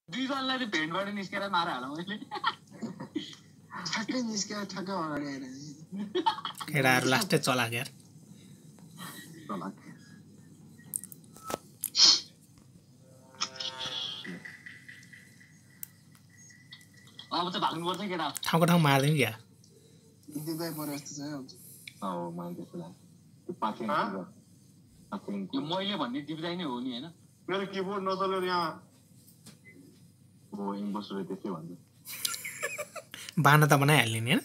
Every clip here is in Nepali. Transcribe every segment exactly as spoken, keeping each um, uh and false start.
दुईजनालाई चाहिँ भेन्टबाट निस्केर मारा हाल मैले ठक्कै निस्केर ठक्कै अगाडि आएर केटाहरु लास्टै चलाक यार चलाक अब चाहिँ भाग्नु पर्छ केटा ठाउँको ठाउँ मार्दिनु क्या दिदै पर्यो जस्तो छ हुन्छ हो मैले त्यसो लाग्यो पाछे यो मैले भन्ने दिप्दाइ नै हो नि हैन मेरो किबोर्ड नचलेर यहाँ हो इम्पोस्टर त्यसै भन्छ बाना त बनाइहाल्ने नि हैन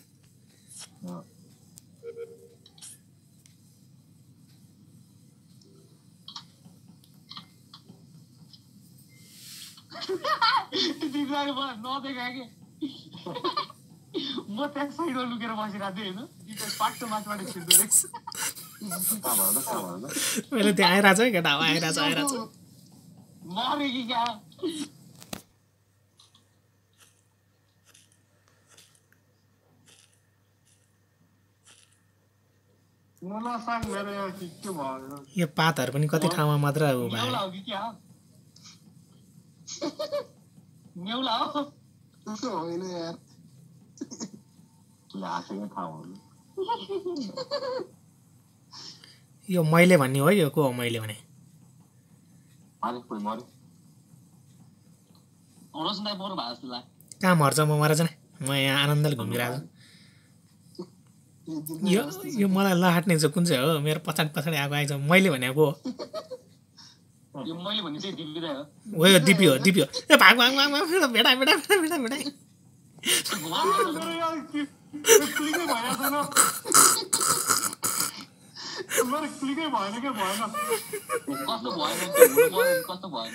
दिप्दाइ नदेखा के म त्यहाँ साइडमा लुकेर बसिरहेको थिएँ होइन पाटो माथबाट छिर्दो रहेछ मैले त्यहाँ आइरहेको छु है केटा आइरहेको छु आइरहेको छु मरे कि क्या मलाई साग मेरो यहाँ के के भयो यो पातहरु पनि कति ठाउँमा मात्र हो भाइ नेउला हो कि क्या नेउला हो त्यस्तो होइन यार आफैमा थाहा हो यो मैले भन्ने हो यो को हो मैले भने अरे कोही मर्यो रोशन दाइ मर्नु भएको जस्तो लाग्यो कहाँ मर्छ म मर छैन म यहाँ आनन्दले घुमिरहेको छु यो यो मलाई लहाट्ने चाहिँ कुन चाहिँ हो मेरो पछाडि पछाडि आएको आइछ मैले भनेको हो यो मैले भन्ने चाहिँ दिप्दाइ हो ओ यो दिपी हो दिपी हो ए भाग भाग भाग भाग भेटा भेटा भेटा भेटा भेटा मेरो यहाँ क्लिकै भइरहेको छैन मेरो क्लिकै भएन के भएन कस्तो भएन कस्तो भएन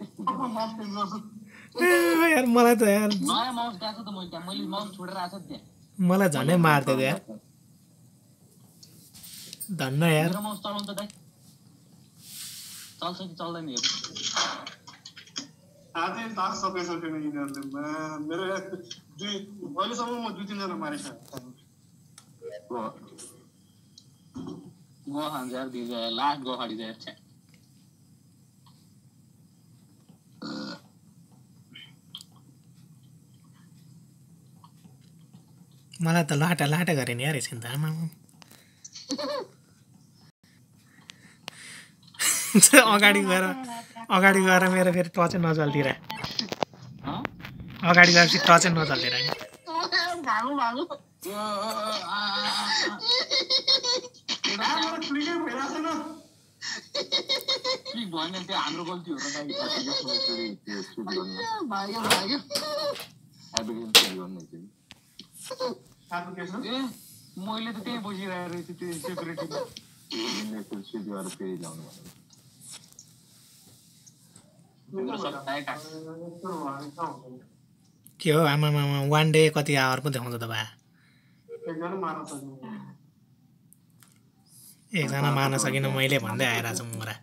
यार मलाई त यार नयाँ माउस गएको छ त मैले त्यहाँ मैले माउस छोडेर आएको छ त्यहाँ मलाई झनै मार्दै यार धन्न यार मेरो माउस चलाउनु त दाइ चल्छ कि चल्दैन हेर्नु आजै ताक सकेछ फेरि यिनीहरूले मेरो दुई अहिलेसम्म म दुई तिनजना मारिसकेँ गो खान्छ यार दिप्दाइ लास्ट गो खाडी चाहिँ यार मलाई त लाटा लाटा गरे नि यार एकछिन त आमा अगाडि गएर अगाडि गएर मेरो फेरि टचै नचल्दिएर अगाडि गएपछि टचै नचल्दिएर भागो भागो क्लिकै भइरहेको छैन क्लिक भयो भने त्यो हाम्रो गल्ती हो र दाइ भाग्यो भाग्यो एप्लिकेसन ए मैले त त्यही बसिरहेको रहेछ त्यो सेक्युरिटीमा फेरि ल्याउनु के हो आमा मामा वान डे कति आवर पो देखाउँछ त भा एकजना मार्न सक्नु एकजना मार्न सकिनँ मैले भन्दै आइरहेको छु मोरा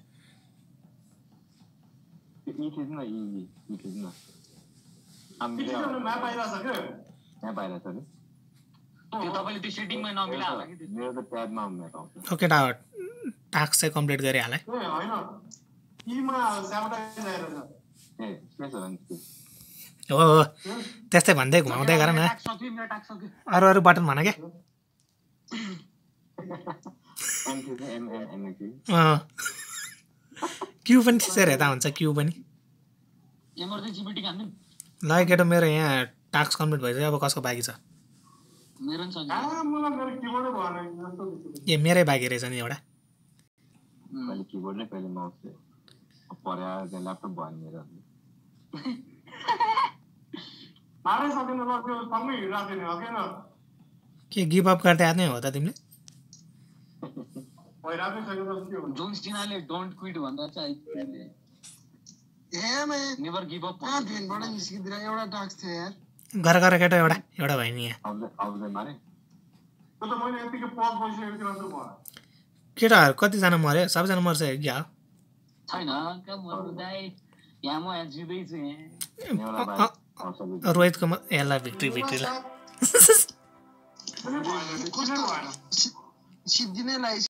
म्याप आइरहेछ के यहाँ बाहिर छ कि त्यो तपाईँले त्यो सेटिङमा नमिला होला कि त्यो मेरो त ट्याबमा म्याप आउँछ ओके टा टास्क चाहिँ कम्प्लिट गरिहाल है ए होइन यीमा स्याबोटाइज आइरहेछ ए त्यसो भने हो हो त्यस्तै भन्दै घुमाउँदै गर न टाक्स सक्यो मेरो टाक्स सक्यो अरू अरू बटन भन क्या क्यु पनि त्यसै हेर्दा हुन्छ क्यु पनि इमर्जेन्सी मिटिङ हान्नु ल केटो मेरो यहाँ टास्क कम्प्लिट भइसक्यो अब कसको बाँकी छ मेरो नि सक्यो आ मलाई मेरो किबोर्डै भएन जस्तो ए मेरै बाँकी रहेछ नि एउटा कहिले किबोर्ड नै कहिले माउस पर्या त्यहाँ ल्यापटप भयो नि मेरो मारै सकिन ल त्यो सँगै हिँडिरहेको थियो नि अघि न के गिभ अप गर्दै आएनै हो त तिमीले भइरहेकै छैन त के हुन्छ जोन सिनाले डोन्ट क्विट भन्दा चाहिँ ए मैं नेभर गिभ अप कहाँ भेनबाट निस्किदिएर एउटा टास्क थियो यार गर गर केटो एउटा एउटा भयो नि यहाँ आउँदै आउँदै मारे त्यो त मैले यतिकै पज बसिरहेको थिएँ अन्त भयो केटाहरू कतिजना मऱ्यो सबैजना मर्छ क्या हो छैन कहाँ मर्नु दाइ यहाँ म यहाँ जिँदैछु यहाँ नेउला बाहिर आउँछ रोहितको म यसलाई भिक्ट्री भिक्ट्री ल कुनै भएन सिद्धि नै लगाइ